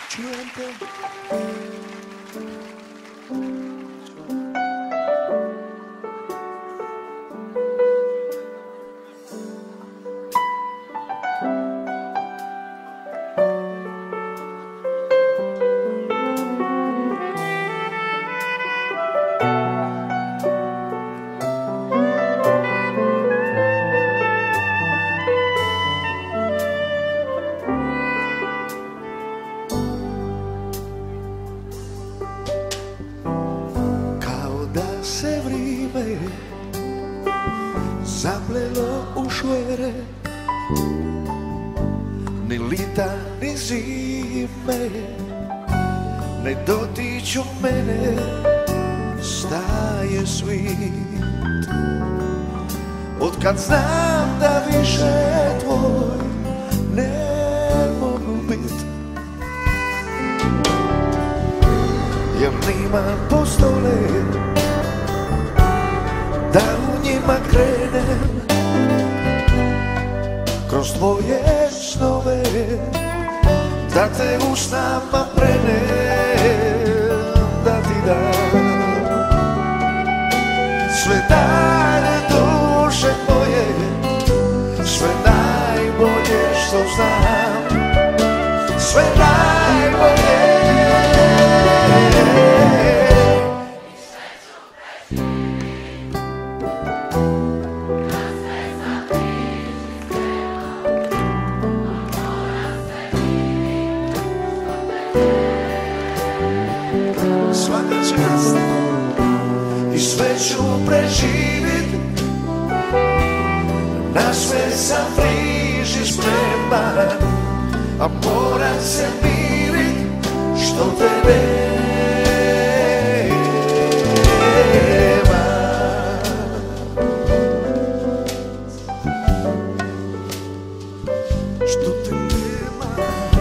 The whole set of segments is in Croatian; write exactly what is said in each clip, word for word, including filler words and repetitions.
Čujem te. Se vrijeme zaplelo u švere, ni lita ni zime ne dotiču mene, staje svit. Otkad znam da više tvoj ne mogu bit, jer nimam postole da u njima krenem kroz tvoje snove, da te u snama prenem, da ti dam sve dane duše moje, sve najbolje što znam, sve najbolje. Svaka čast i sve ću preživit, na sve sam friži spreman, a moram se mirit što te nema. Što te nema.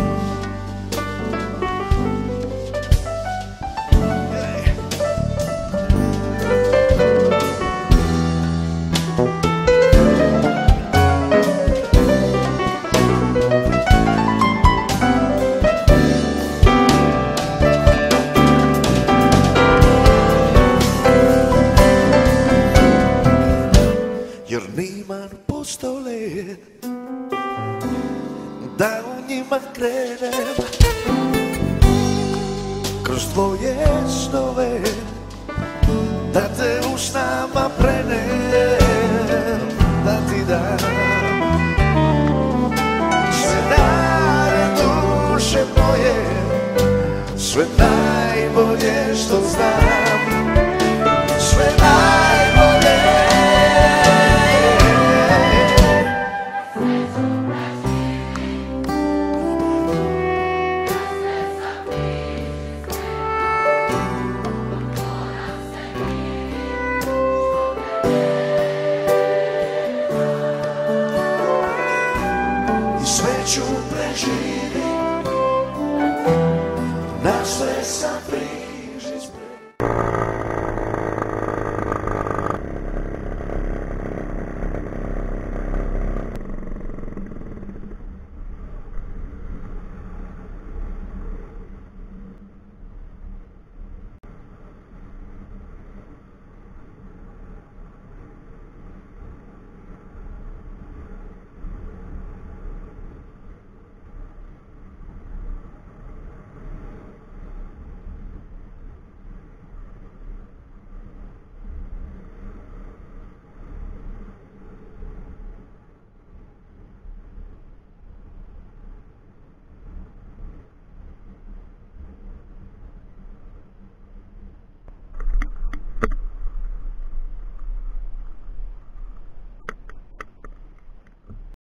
Jer niman postole da u njima krenem kroz tvoje snove, da te u snama prenem, da ti dam sve dane duše moje, sve dane